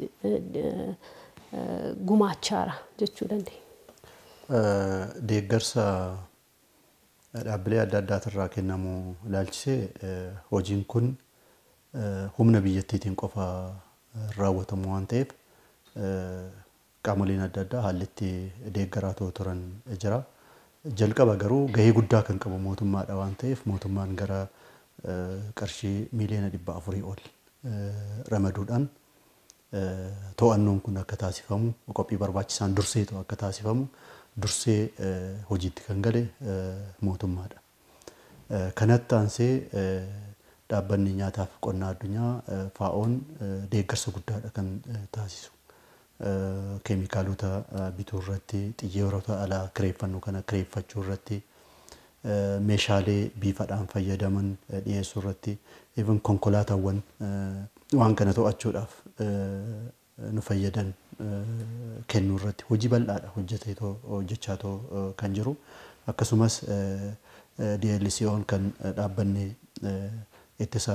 gumaachaara jechuu dandeenya? Deeggarsa dhaabbilee adda addaatirraa kennamu ilaalchisee hojiin kun humna biyyattiitiin qofa raawwatamu waan ta'eef qaamoleen adda addaa haalli itti deeggaraa turan jira. Jalqaba garuu gahee guddaa kan qabu mootummaadha waan ta'eef mootummaan gara qarshii miliyoona 400 ol ramaduudhaan to'annoon kun akka taasifamu qophii barbaachisaan durseetu akka taasifamu dursee hojiitti kan gale mootummaadha. Kanatti aansee dhaabbanni nyaataaf qonnaa addunyaa FAO'n deeggarsa guddaadha kan taasisu. Keemikaalota bituu irratti xiyyeerota alaa kireeffannu kana kireeffachuu irratti meeshaalee biifadhaan fayyadaman dhiyeessuu irratti even konkolaataawwan waan kana to'achuudhaaf nu fayyadan kennuu irratti hojii bal'aadha hojjechaa kan jiru. Akkasumas DLCO'n kan dhaabbanni ittisa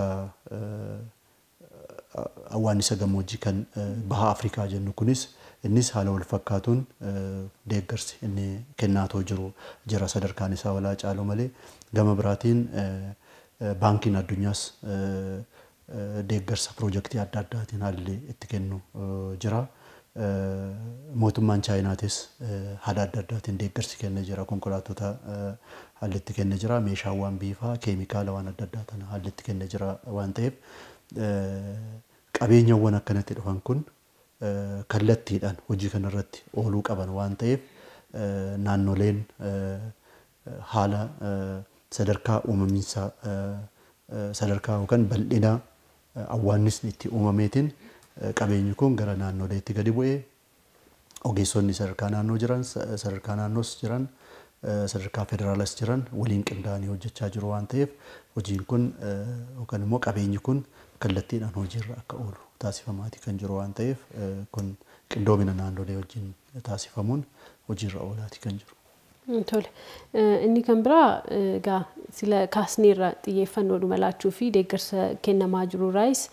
hawaannisa gammoojjii kan baha Afrikaa jennu kunis innis haala wal fakkaatuun deeggarsi inni kennaatoo jira sadarkaan isaa walaa caalu malee gama biraatiin baankiin addunyaas deeggarsa piroojeektii adda addaatiin haalli itti kennu jira. Mootummaan Chaayinaatis haala adda addaatiin deeggarsi kennee jira. Konkolaattota haalli itti kennee jira. Meeshaawwan biifaa keemikaala waan adda addaa kana haalli itti kennee jira waan ta'eef qabeenyawwan akkanatti dhufan kun kallattiidhaan hojii kanarratti ooluu qaban waan ta'eef naannoleen haala sadarkaa uumamiinsaa sadarkaa yookaan bal'ina awwaannisni itti uumameetiin qabeenyi kun gara naannoleetti gadi bu'ee ogeessonni sadarkaa naannoo jiran sadarkaa naannoos jiran sadarkaa federaalas jiran waliin qindaa'anii hojjechaa jiru waan ta'eef hojiin kun yookaan immoo qabeenyi kun kallattiidhaan hojiirra akka oolu taasifamaati kan jiru waan ta'eef kun qindoomina naannolee wajjin taasifamuun hojiirra oolaati kan jiru. Tole. Inni kan biraa egaa sila kaasneerra xiyyeeffannoodhuma laachuu fi deeggarsa kennamaa jirurraayis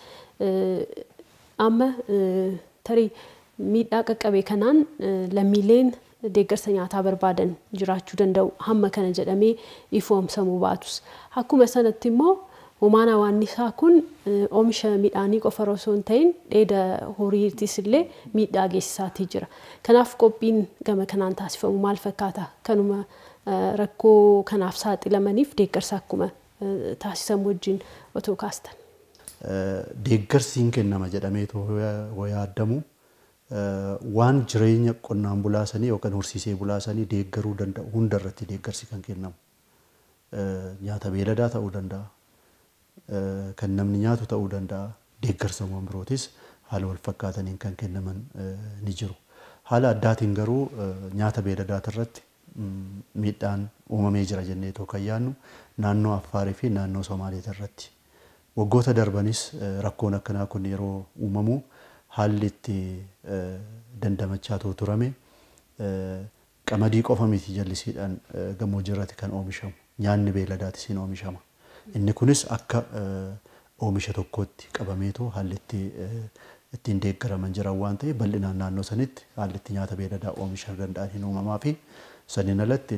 amma tarii miidhaa qaqqabe kanaan lammiileen deeggarsa nyaataa barbaadan jiraachuu danda'u hamma kana jedhamee ifoomsamuu baatus. Akkuma sanatti immoo Hoomaan Hawaannisaa kun oomisha midhaanii qofa osoo hin ta'in dheeda horiitis illee miidhaa geessisaatii jira. Kanaaf qophiin gama kanaan taasifamu maal fakkaata? Kanuma rakkoo kanaaf saaxilamaniif deeggarsa akkuma taasisamu wajjin otoo kaastan. Deeggarsiin kennama jedhameetu yaadamu waan jireenya qonnaan bulaasanii yookaan horsiisee bulaasanii deeggaruu danda'u hundarratti deeggarsi kan kennamu. Nyaata beeladaa ta'uu danda'a. Kan namni nyaatu ta'uu danda'a. Deeggarsawwan birootis haala wal fakkaataniin kan kennaman ni jiru. Haala addaatiin garuu nyaata beeladaa irratti miidhaan uumamee jira jennee kan yaadnu naannoo Affaarii fi naannoo Somaalee irratti. Waggoota darbanis rakkoon akkanaa kun yeroo uumamu haalli itti dandamachaa turame qamadii qofa miti jallisiidhaan gammoojjii irratti kan oomishamu. Nyaanni beeladaatis ni oomishama. Inni kunis akka oomisha tokkootti qabameetu haalli ittiin deeggaraman jiran waan ta'eef bal'inaan naannoo sanitti haalli itti nyaata beeladaa oomisha danda'an hin uumamaa fi saniin alatti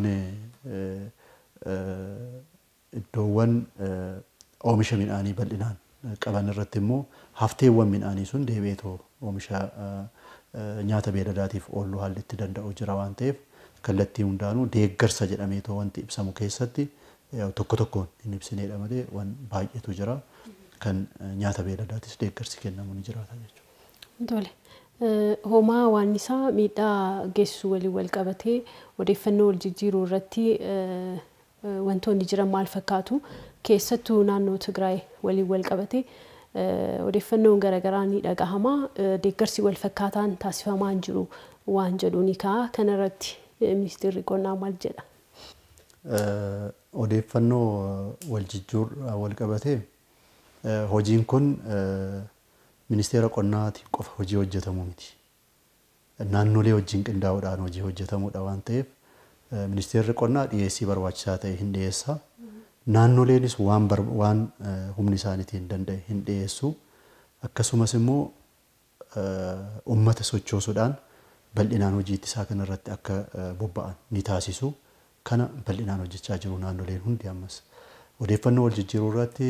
iddoowwan oomisha midhaanii bal'inaan qaban irratti immoo hafteewwan midhaanii sun deebi'eetoo oomisha nyaata beeladaatiif ooluu haalli itti danda'u jira waan ta'eef kallattii hundaanuu deeggarsa jedhameetoo wanti ibsamu keessatti tokko tokkoon hin ibsineedha malee waan baay'eetu jira kan nyaata beeladaatis deeggarsi kennamu ni jiraata jechuudha. Tole. Hoomaa Hawaannisaa miidhaa geessisu waliin wal qabatee odeeffannoo wal jijjiiruu irratti wantoonni jiran maal fakkaatu keessattuu naannoo Tigraay waliin wal qabatee odeeffannoon garaagaraa ni dhagahama deeggarsi wal fakkaataan taasifamaa jiru waan jedhu ni ka'a kanarratti Ministeerri Qonnaa maal jedha? Odeeffannoo wal jijjiiruu wal qabatee hojiin kun Ministeera Qonnaatiin qofa hojii hojjetamu miti. Naannolee wajjin qindaa'uudhaan hojii hojjetamudha waan ta'eef Ministeerri Qonnaa dhiyeessii barbaachisaa ta'e hin dhiyeessa. Naannoleenis waan humni isaaniitiin danda'e hin dhiyeessu. Akkasumas immoo uummata sochoosuudhaan bal'inaan hojii ittisaa kanarratti akka bobba'an ni taasisu. Kana bal'inaan hojjechaa jiru naannoleen hundi ammas. Odeeffannoo wal jijjiiruu irratti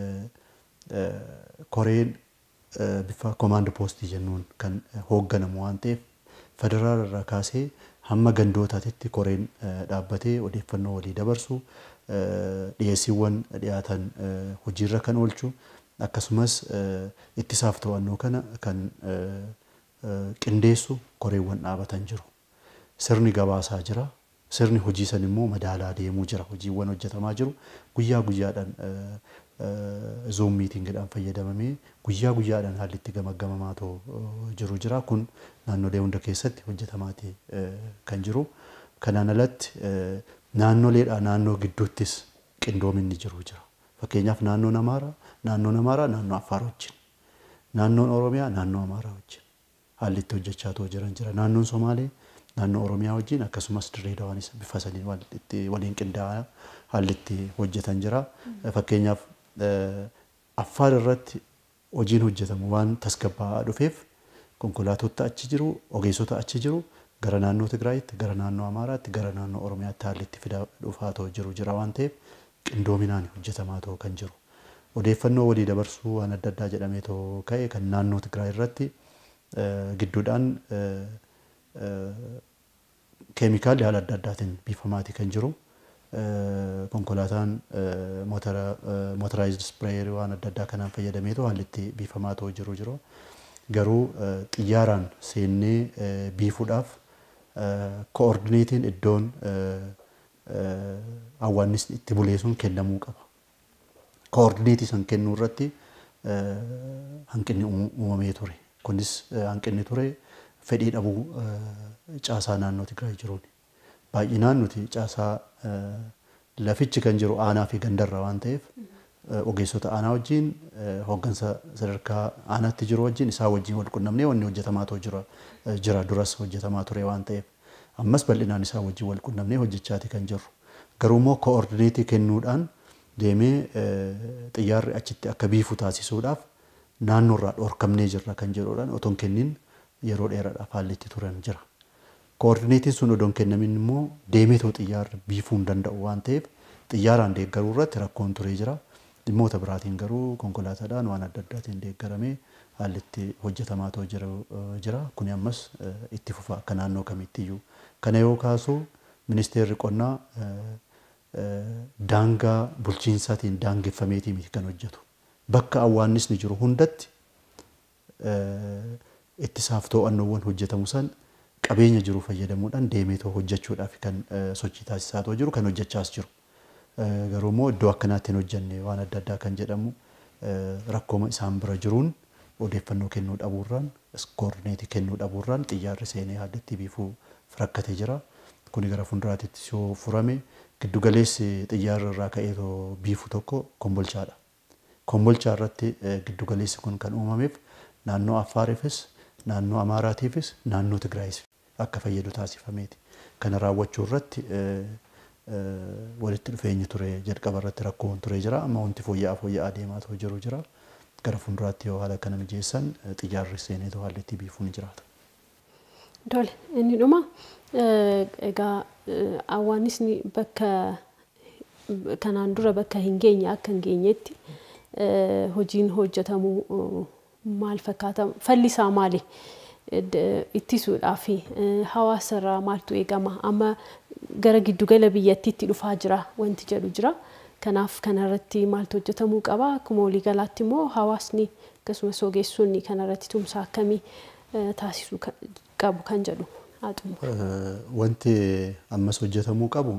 koreen bifa command post jennuun kan hoogganamu waan ta'eef federaal irraa kaasee hamma gandootaatti koreen dhaabbatee odeeffannoo walii dabarsu dhiyeessiiwwan dhiyaatan hojiirra kan oolchu akkasumas ittisaaf to'annoo kana kan qindeessu koreewwan dhaabatan jiru. Sirni gabaasaa jira. Sirni hojii san immoo madaalaa deemuu jira. Hojiiwwan hojjetamaa jiru guyyaa guyyaadhaan zoom miitingiidhaan fayyadamamee guyyaa guyyaadhaan haalli itti gamaggamamaa jiru jira. Kun naannolee hunda keessatti hojjetamaati kan jiru. Kanaan alatti naannoleedhaa naannoo gidduuttis qindoominni jiru jira. Fakkeenyaaf naannoo Amaaraa, naannoo Affaar wajjin. Naannoon Oromiyaa, naannoo Amaaraa wajjin. Haalli itti hojjechaa jiran jira. Naannoon Somaalee, naannoo Oromiyaa wajjin akkasumas Dirreedawaanis bifa saniin waliin qindaa'aa haalli itti hojjetan jira. Fakkeenyaaf Affaar irratti hojiin hojjetamu waan tasgabbaa'aa dhufeef konkolaatota achi jiru, ogeessota achi jiru gara naannoo Tigraayitti, gara naannoo Amaaraatti, gara naannoo Oromiyaatti haalli itti fidaa dhufaa jiru jira waan ta'eef qindoominaan hojjetamaa kan jiru. Odeeffannoo walii dabarsuu waan adda addaa jedhamee ka'e kan naannoo Tigraay irratti gidduudhaan keemikaalli haala adda addaatiin biifamaati kan jiru. Konkolaataan motoraayizd sprayer waan adda addaa kanaan fayyadameetu haalli itti biifamaa jiru. garuu xiyyaaraan seennee biifuudhaaf koordineetiin iddoon hawaannisni itti bulee sun kennamuu qaba. Koordineetii san kennuu irratti hanqinni uumamee ture. Kunis hanqinni ture fedhii dhabuu caasaa naannoo Tigraay jiruuni. Baay'inaan nuti caasaa lafichi kan jiru aanaa fi gandarra waan ta'eef ogeessota aanaa wajjin hooggansa sadarkaa aanaatti jiru wajjin isaa wajjin wal qunnamnee wanni hojjetamaa jira duras hojjetamaa ture waan ta'eef ammas bal'inaan isaa wajjin wal qunnamnee hojjechaati kan jirru. Garuu immoo koordineetii kennuudhaan deemee xiyyaarri achitti akka biifu taasisuudhaaf naannoorraa dhorkamnee jirra kan jedhuudhaan otoon kennin yeroo dheeraadhaaf haalli itti turan jira. Koordineetiin sun odoon kennamin immoo deemeetoo xiyyaarri biifuu hin danda'u waan ta'eef xiyyaaraan deeggaruu irratti rakkoon turee jira. Dhimmoota biraatiin garuu konkolaataadhaan waan adda addaatiin deeggaramee haalli itti hojjetamaa jira. Kuni ammas itti fufa akka naannoo kamittiyyuu. Kana yoo kaasu Ministeerri Qonnaa daangaa bulchiinsaatiin daangeffameetii miti kan hojjetu. Bakka hawaannisni jiru hundatti ittisaaf to'annoowwan hojjetamu san qabeenya jiru fayyadamuudhaan deemeetoo hojjechuudhaaf kan sochii taasisaa jiru kan hojjechaas jiru. Garuu immoo iddoo akkanaatti hin hojjenne waan adda addaa kan jedhamu rakkooma isaan bira jiruun odeeffannoo kennuu dhabuurraan koordineetii kennuu dhabuurraan xiyyaarri seenee haalatti biifuu rakkatee jira. Kuni gara fuulduraatti yoo furame giddugaleessi xiyyaarri irraa ka'eetoo biifu tokko Kombolchaadha. Kombolchaa irratti giddugaleessi kun kan uumameef naannoo Affaariifis, naannoo Amaaraatiifis, naannoo Tigraayis akka fayyadu taasifameeti. Kana raawwachuu irratti walitti dhufeenyi ture jalqaba irratti rakkoon ture jira. Amma wanti fooyya'aa deemaa jiru jira. Gara fuulduraatti yoo haala kana mijeessan xiyyaarri seeneetoo haalli itti biifuu ni jiraata. Dole inni dhuma egaa hawaannisni bakka kanaan dura bakka hin geenye akka hin geenyetti hojiin hojjetamuu maal fakkaata? Fallisaa maali? Ittisuudhaaf hawaasarraa maaltu eegama? Amma gara giddugala biyyattiitti dhufaa jira wanti jedhu jira. Kanaaf kanarratti maaltu hojjetamuu qaba? Akkuma waliigalaatti immoo hawaasni akkasumas ogeessonni kanarratti tumsa akkamii taasisuu qabu kan jedhu haxumu. Wanti ammas hojjetamuu qabu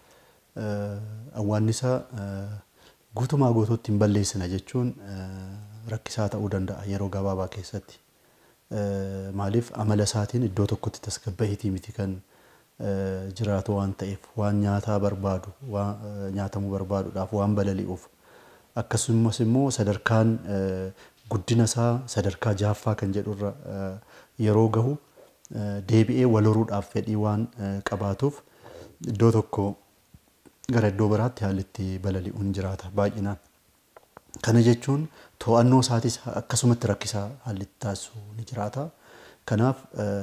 hawaannisa guutumaa guutuutti hin balleessina jechuun rakkisaa ta'uu danda'a yeroo gabaabaa keessatti. Maaliif amala isaatiin iddoo tokkotti tasgabbaa'eetii miti kan jiraatu waan ta'eef waan nyaataa barbaadu nyaatamuu barbaaduudhaaf waan balali'uuf akkasumas immoo sadarkaan guddina isaa sadarkaa jaaffaa kan jedhurra yeroo gahu deebi'ee wal horuudhaaf fedhii waan qabaatuuf iddoo tokko gara iddoo biraatti haalli itti balali'uun jiraata baay'inaan. Kana jechuun to'annoo isaatis akkasumatti rakkisaa haalli itti taasisu ni jiraata. Kanaaf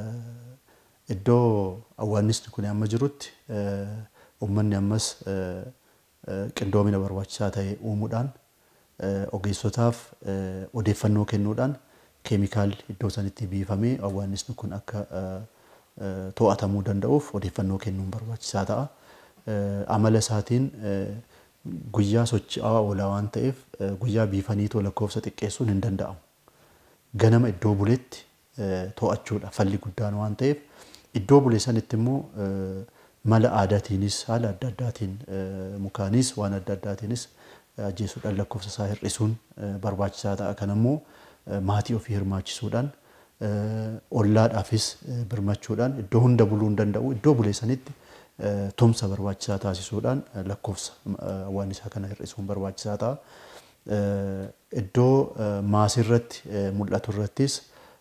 iddoo hawaannisni kun amma jirutti uummanni ammas qindoomina barbaachisaa ta'e uumuudhaan ogeessotaaf odeeffannoo kennuudhaan keemikaalli iddoo sanitti biifamee hawaannisni kun akka to'atamuu danda'uuf odeeffannoo kennuun barbaachisaa ta'a. Amala isaatiin guyyaa socho'aa oolaa waan ta'eef guyyaa biifaniitoo lakkoofsa xiqqeessuun hin danda'amu. Ganama iddoo buleetti to'achuudha falli guddaan waan ta'eef iddoo bulee sanitti immoo mala aadaatiinis haala adda addaatiin mukaanis waan adda addaatiinis ajjeesuudhaan lakkoofsa isaa hir'isuun barbaachisaa ta'a. Kan immoo maatii ofii hirmaachisuudhaan ollaadhaafis birmachuudhaan iddoo hunda buluu hin danda'u iddoo bulee sanitti tumsa barbaachisaa taasisuudhaan lakkoofsa hawaannisaa kana hir'isuun barbaachisaa ta'a. Iddoo maasii irratti mul'atu irrattis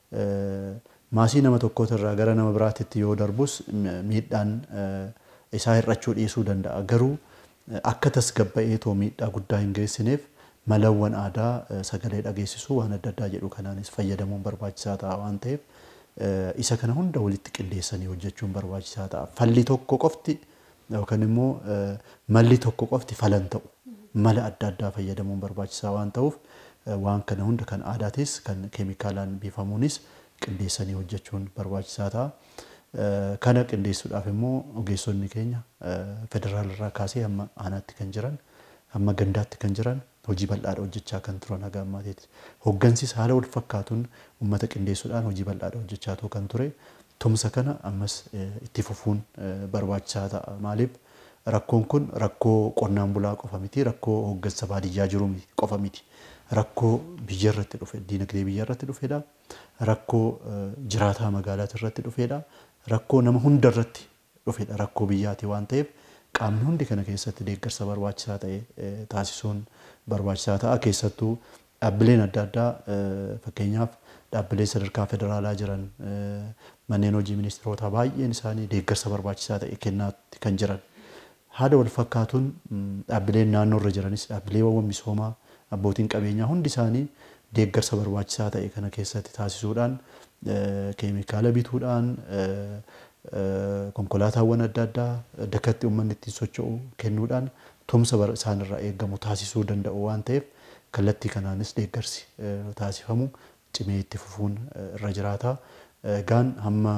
maasii nama tokkootirraa gara nama biraatitti yoo darbus miidhaan isaa hir'achuu dhiisuu danda'a. Garuu akka tasgabba'eetoo miidhaa guddaa hin geessineef malawwan aadaa sagalee dhageessisuu waan adda addaa jedhu kanaanis fayyadamuun barbaachisaa ta'a waan ta'eef isa kana hunda walitti qindeessanii hojjechuun barbaachisaa ta'a. Falli tokko qofti yookaan immoo malli tokko qofti falan ta'u mala adda addaa fayyadamuun barbaachisaa waan ta'uuf waan kana hunda kan aadaatis kan keemikaalaan biifamuunis qindeessanii hojjechuun barbaachisaa ta'a. Kana qindeessuudhaaf immoo ogeessonni keenya federaalirraa kaasee hamma aanaatti kan jiran hamma gandaatti kan jiran hojii bal'aadha hojjechaa kan turan haga ammaatiitti. Hooggansis haala wal fakkaatuun uummata qindeessuudhaan hojii bal'aadha hojjechaa kan ture. Tumsa kana ammas itti fufuun barbaachisaa ta'a. Maaliif rakkoon kun rakkoo qonnaan bulaa qofa miti, rakkoo hooggansa baadiyyaa jiru qofa miti. Rakkoo biyya irratti dhufe, diinagdee biyya irratti dhufedha. Rakkoo jiraataa magaalaa irratti dhufedha. Rakkoo nama hunda irratti dhufedha. Rakkoo biyyaati waan ta'eef qaamni hundi kana keessatti deeggarsa barbaachisaa ta'e taasisuun barbaachisaa ta'a. Keessattuu dhaabbileen adda addaa fakkeenyaaf dhaabbilee sadarkaa federaalaa jiran manneen hojii ministeerotaa baay'een isaanii deeggarsa barbaachisaa ta'e kennaatti kan jiran. Haala wal fakkaatuun dhaabbileen naannoo irra jiranis dhaabbileewwan misoomaa abbootiin qabeenyaa hundi isaanii deeggarsa barbaachisaa ta'e kana keessatti taasisuudhaan keemikaala bituudhaan konkolaataawwan adda addaa dakatti uummanni ittiin socho'u kennuudhaan tumsa isaanirraa eegamu taasisuu danda'u waan ta'eef kallattii kanaanis deeggarsi taasifamu cimee itti fufuun irra jiraata. Egaan hamma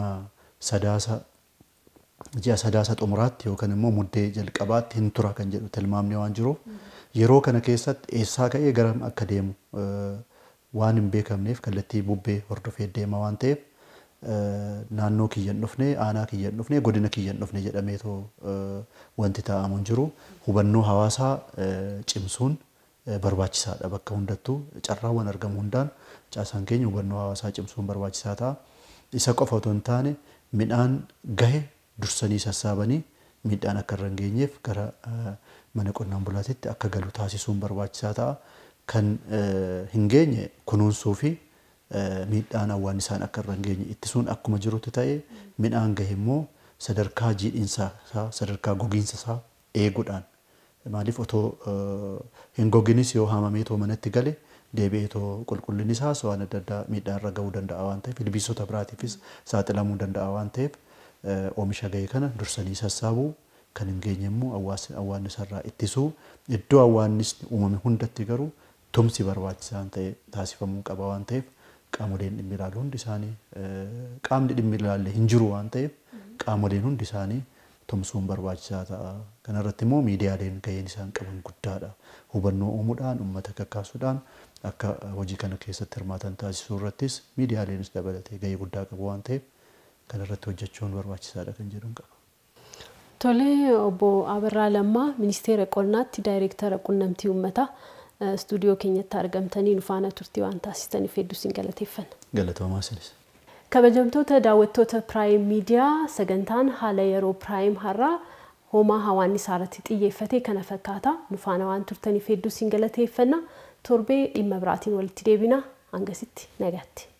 ji'a sadaasa xumuraatti yookaan immoo muddee jalqabaatti hin tura kan jedhu tilmaamni waan jiruuf yeroo kana keessatti eessaa ka'ee garam akka deemu waan hin beekamneef kallattii bubbee hordofee deema waan ta'eef naannoo kiyyan dhufne aanaa kiyyan dhufne godina kiyyan dhufne jedhameetoo wanti taa'amu hin jiru. Hubannoo hawaasaa cimsuun barbaachisaadha. Bakka hundattuu carraawwan argamu hundaan caasaan keenya hubannoo hawaasaa cimsuun barbaachisaa ta'a. Isa qofa otoo hin taane midhaan gahe dursanii sassaabanii midhaan akka irra hin geenyeef gara mana qonnaan bulaatitti akka galu taasisuun barbaachisaa ta'a. Kan hin geenye kunuunsuu fi midhaan hawaannisaan akka irra hin geenye ittisuun akkuma jirutti ta'e midhaan gahe immoo sadarkaa jiidhinsaa sadarkaa gogiinsa isaa eeguudhaan maaliif otoo hin goginis yoo haamamee too manatti gale deebi'ee too qulqullinni isaas waan adda addaa midhaan irra gahuu danda'a waan ta'eef ilbiisota biraatiifis saaxilamuu danda'a waan ta'eef oomisha gahe kana dursanii sassaabuu kan hin geenye immoo hawaannisarraa ittisuu iddoo hawaannisni uumame hundatti garuu tumsi barbaachisaan ta'e taasifamuu qaba waan ta'eef qaamoleen dhimmi ilaalu hundi isaanii qaamni dhimmi ilaalle hin jiru waan ta'eef qaamoleen hundi isaanii tumsuun barbaachisaa ta'a. Kanarratti immoo miidiyaaleen gaheen isaan qaban guddaadha. Hubannoo uumuudhaan uummata kakaasuudhaan akka hojii kana keessatti hirmaatan taasisuu irrattis miidiyaaleenis dabalatee gahee guddaa qabu waan ta'eef kanarratti hojjechuun barbaachisaadha kan jedhuun qaba. Tole obbo Abarraa Lammaa Ministeera Qonnaatti Daayireektara Qunnamtii Uummataa stuudiyoo keenyatti argamtanii nu faana turtii waan taasistaniif hedduu isin galateeffanna. Galatoomaa isinis. Kabajamtoota daawwattoota Prime Media sagantaan haala yeroo Prime har'aa Hoomaa Hawaannisaa irratti xiyyeeffatee kana fakkaata. Nu faana waan turtaniif hedduu isin galateeffanna. Torbee dhimma biraatiin walitti deebina. Hangasitti nagaatti.